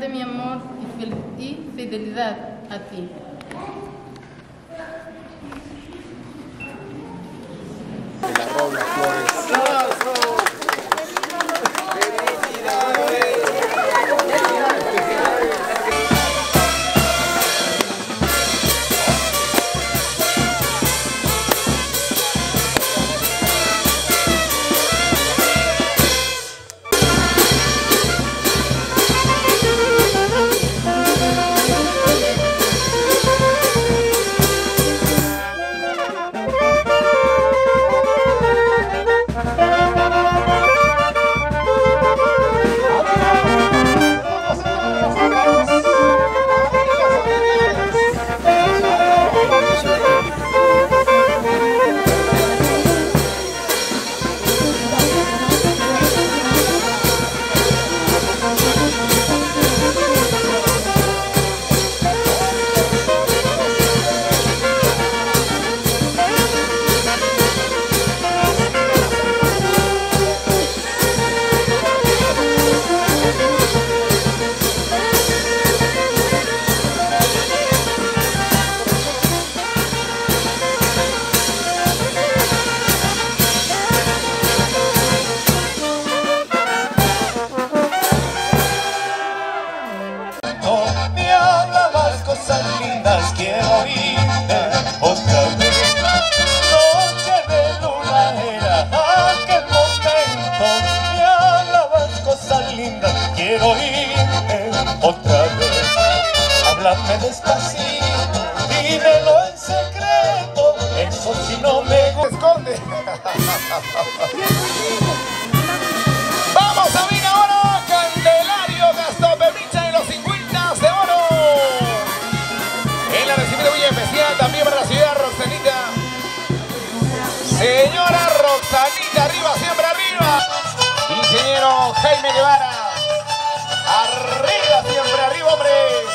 de mi amor y fidelidad a ti. Quiero oírte otra vez. Noche de luna era aquel momento. Me hablabas cosas lindas. Quiero oírte otra vez. Háblame despacito, dímelo en secreto. Eso si no me esconde. Vamos a ver ahora Candelario Gastón Pemicha en los 50 de oro. En la recibida muy especial también para la ciudad Roxanita. Señora Roxanita, arriba, siempre arriba. Ingeniero Jaime Guevara. Arriba, siempre arriba, hombre.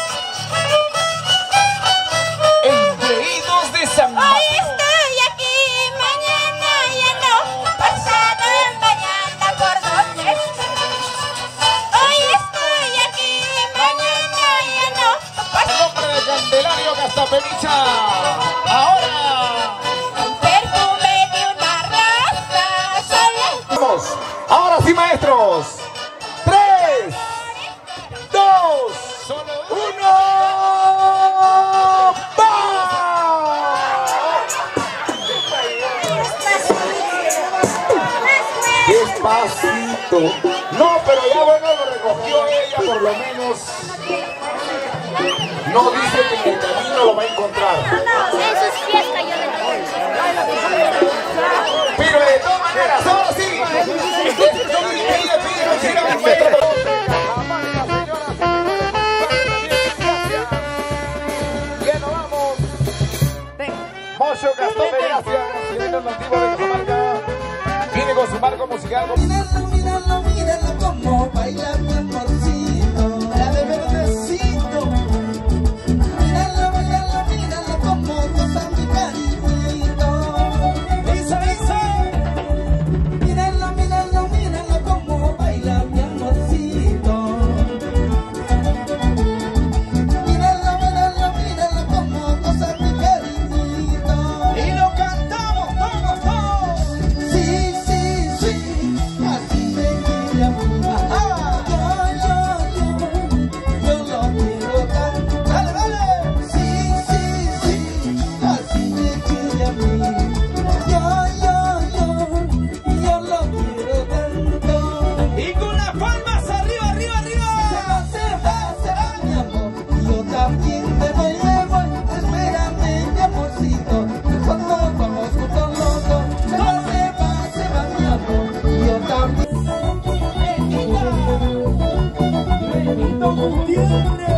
Engreídos de San Mateo. Hoy estoy aquí, mañana ya no. Pasado mañana por donde estoy. Hoy estoy aquí, mañana ya no. El nombre de Candelario Gastapemicha. Ahora. Perfume de una raza sola. Vamos. Ahora sí, maestros. 3, 2, 1. ¡Va! Despacito. No, pero ya bueno, lo recogió ella por lo menos. No dice que en el camino lo va a encontrar. Eso es fiesta, yo le digo. Pero de todas maneras, ahora sí. Ya nos vamos. Mocho Gastón de Gracia, ciudadano nativo de Cajamarca. Viene con su marco musical. Míralo, míralo, míralo como baila mi amorcito, la de verdecito. Míralo, míralo, míralo como goza mi cariñito. Dice, dice. Míralo, míralo, míralo como baila mi amorcito. Míralo, míralo, míralo como goza mi cariñito. Y lo cantamos todos, todos. Sí, sí, sí, así me quiere a mí. Ajá, yo lo quiero tanto. Dale, dale. Sí, sí, sí, así me quiere a mí. Yo lo quiero tanto. Y con las palmas arriba, arriba, arriba. Se va, mi amor. Yo también me voy, espérame, mi amorcito. Cuando vamos juntos los dos. Se va, mi amor. Yo también. Benito Gutiérrez.